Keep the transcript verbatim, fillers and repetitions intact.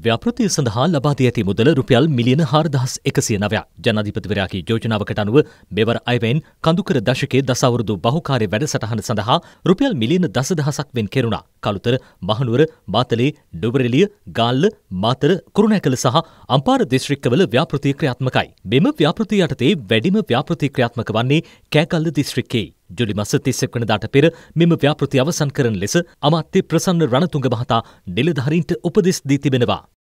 ව්‍යාපෘතිය සඳහා ලබා දී ඇති මුදල රුපියල් මිලියන හාරදහස් එකසිය නවයක්. ජනාධිපතිවරයාගේ යෝජනාවකට අනුව මෙවර අයවැයෙන් කඳුකර දශකයේ දසවුරුදු බහුකාර්ය වැඩසටහන සඳහා රුපියල් මිලියන දසදහසක් වෙන් කෙරුණා. කළුතර, මහනුවර, මාතලේ, ඩුබරඑළිය, ගාල්ල, මාතර, කුරුණෑකල සහ අම්පාර දිස්ත්‍රික්කවල ව්‍යාපෘතිය ක්‍රියාත්මකයි. මෙම ව්‍යාපෘතිය යටතේ වැඩිම ව්‍යාපෘති ක්‍රියාත්මක වන්නේ කෑගල්ල දිස්ත්‍රික්කයේ. ජුලි මාස තිස් එක් වෙනිදාට පෙර මෙම ව්‍යාපෘතිය අවසන් කරන ලෙස අමාත්‍ය ප්‍රසන්න රණතුංග මහතා නිලධාරීන්ට උපදෙස් දී තිබෙනවා.